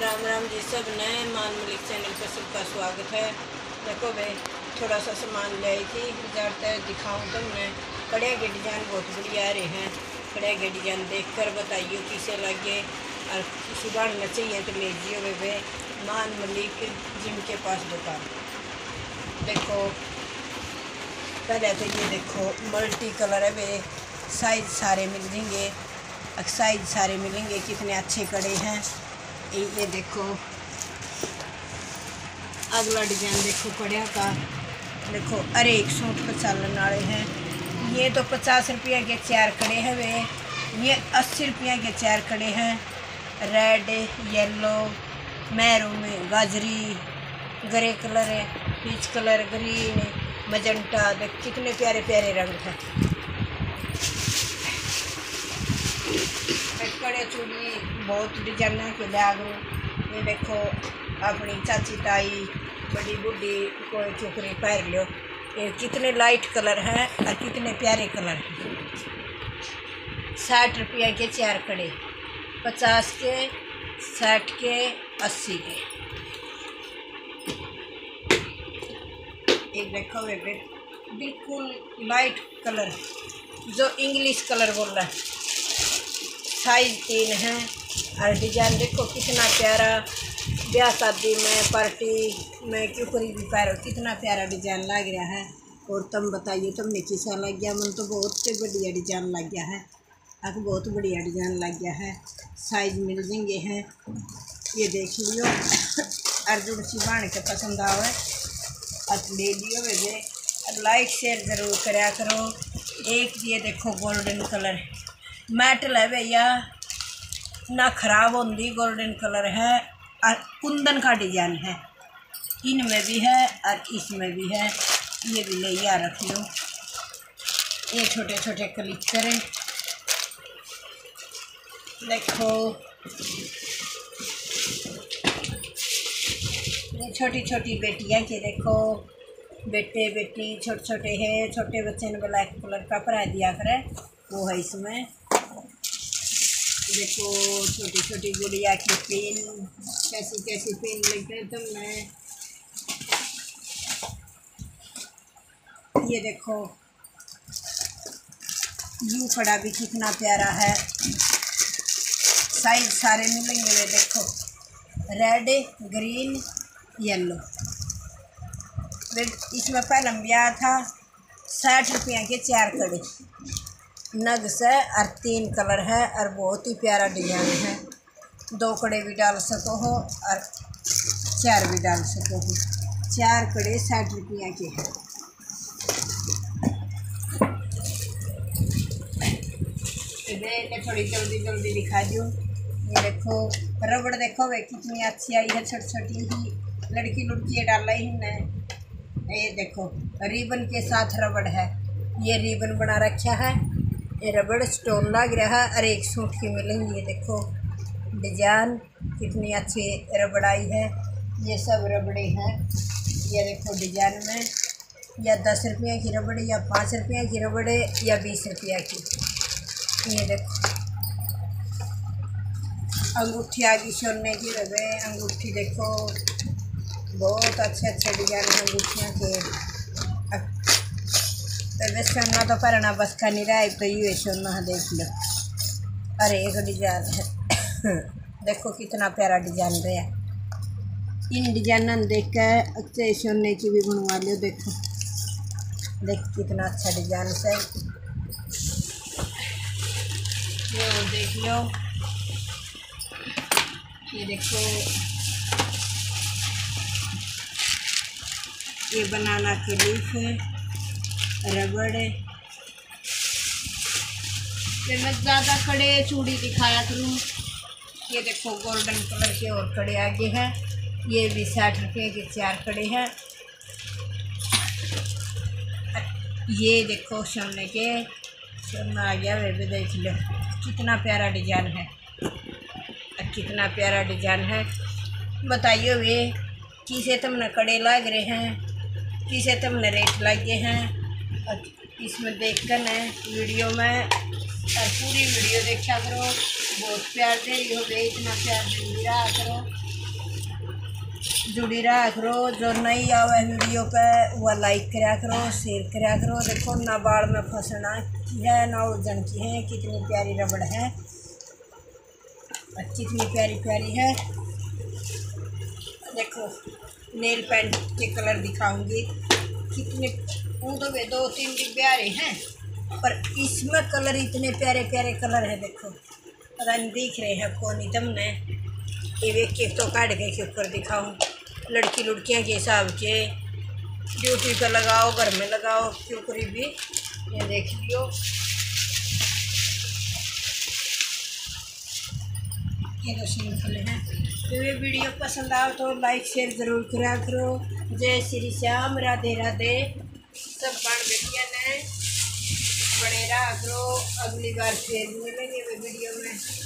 राम राम जी सब नए मान मलिक चैनल पर सबका स्वागत है। देखो भाई थोड़ा सा सामान ले आई थी बाजार तक दिखाऊँ तुमने। कड़े के डिज़ाइन बहुत बढ़िया आ रहे हैं। कड़े के डिज़ाइन देखकर बताइए किसे लगे और किसी बढ़ना चाहिए तो ले जियो वे मान मलिक जिम के पास दुकान। देखो पहले तो ये देखो मल्टी कलर है वे, साइज सारे मिल जाएंगे, साइज सारे मिलेंगे। कितने अच्छे कड़े हैं। ये देखो अगला डिजाइन देखो कड़िया का। देखो अरे एक सूट पर चलने वाले हैं। ये तो 50 रुपया के 4 कड़े हैं वे, ये 80 रुपया के 4 कड़े हैं। रेड, येलो, मैरून, गाजरी, grey colour, peach colour, green, magenta. देख कितने प्यारे प्यारे रंग हैं। कड़े चूड़ी बहुत डिजाइन के बैग। ये देखो अपनी चाची ताई बड़ी बूढ़ी कोई चुकरी पहन लो। ये कितने लाइट कलर हैं और कितने प्यारे कलर हैं। 60 रुपया के 4 कड़े, 50 के, 60 के, 80 के। एक देखो वे बिल्कुल लाइट कलर जो इंग्लिश कलर बोल रहा है। साइज 3 है और डिजाइन देखो कितना प्यारा। ब्याह शादी में पार्टी में क्यूकरी भी पैरो कितना प्यारा डिजाइन लग रहा है। और तुम बताइए तुमने किसा लग गया। मन तो बहुत बढ़िया डिजाइन लग गया है। अब बहुत बढ़िया डिजाइन लग गया है। साइज मिल जाएंगे हैं, ये देख लियो। अर्जुन सी बाण के पसंद आवे अब ले लियो वे। लाइक शेयर ज़रूर कराया करो। एक ये देखो गोल्डन कलर मेटल है भैया, ना खराब होंगी। गोल्डन कलर है और कुंदन का डिजाइन है। इनमें भी है और इसमें भी है। ये भी ले या रख लो। ये छोटे छोटे क्लिकर हैं। देखो ये छोटी छोटी बेटियाँ के देखो, बेटे बेटी छोटे छोटे हैं। छोटे बच्चे ने ब्लैक कलर का कपड़ा दिया करे वो है इसमें। देखो छोटी छोटी गुड़िया की पेन, कैसी कैसी पेन लेते हैं तुमने। ये देखो यू कड़ा भी कितना प्यारा है। साइज सारे मिलेंगे वे देखो, रेड, ग्रीन, येलो। इसमें पहले ब्याह था। 60 रुपया के 4 कड़े नग से और 3 कलर है और बहुत ही प्यारा डिजाइन है। 2 कड़े भी डाल सको हो और 4 भी डाल सको हो। 4 कड़े 60 रुपया के हैं। थोड़ी जल्दी जल्दी दिखा दूँ। ये देखो रबड़ देखो वे कितनी अच्छी आई है। छोटी छोटी ही लड़की लुड़की डाला ही है। ये देखो रिबन के साथ रबड़ है। ये रिबन बना रखा है। ये रबड़ स्टोन लग रहा है और एक सूट की मिलेंगी। ये देखो डिजाइन कितनी अच्छी रबड़ आई है। ये सब रबड़े हैं। ये देखो डिजाइन में या 10 रुपया की रबड़, या 5 रुपया की रबड़, या 20 रुपया की। ये देखो अंगूठी आ गई सोने की रबे। अंगूठी देखो बहुत अच्छे अच्छे डिजाइन अंगूठियाँ के। तो सोना तो परना बस का नहीं रहा तो ये सोना देख लो। अरे एक डिजाइन है देखो कितना प्यारा डिजाइन रहा। इन डिजाइन देख कर अच्छे सोने की भी बनवा लो। देखो देख कितना अच्छा डिजाइन है। ये और देख लो। ये देखो ये बनाना के लीफ है, रबड़। फिर मैं ज़्यादा कड़े चूड़ी दिखाया करूँ। ये देखो गोल्डन कलर के और कड़े आगे हैं। ये भी 60 रुपये के 4 कड़े हैं। ये देखो सोने के, सोना आ गया वे भी देख लो कितना प्यारा डिजाइन है। कितना प्यारा डिजाइन है। बताइए वे किसे तुमने कड़े लग रहे हैं, किसे तुमने रेट लगे हैं। और इसमें देखकर न वीडियो में और पूरी वीडियो देखा करो। बहुत प्यार दे रही हो, इतना प्यार दे रहा करो। जुड़ी रहा करो। जो नहीं आवे वीडियो पे वह लाइक करा करो, शेयर करा करो। देखो ना बाल में फंसना की है ना उलझन की है। कितनी प्यारी रबड़ है, कितनी प्यारी प्यारी है। देखो नेल पेंट के कलर दिखाऊंगी कितने। तो वे 2-3 डिब्बे आ रहे हैं, पर इसमें कलर इतने प्यारे प्यारे कलर है। देखो पता नहीं दिख रहे हैं कौन ही तुमने। ये केक तो काट के ऊपर दिखाऊँ। लड़की लुड़कियाँ के हिसाब के ड्यूटी पर लगाओ, घर में लगाओ, क्यों करी भी। ये देख लियो, ये तो सिंपल है। तो ये वीडियो पसंद आओ तो लाइक शेयर ज़रूर करा करो। जय श्री श्याम, राधे राधे। सब बाण बेटिया ने बने रहा करो। अगली बार फिर मिलेंगे वीडियो में।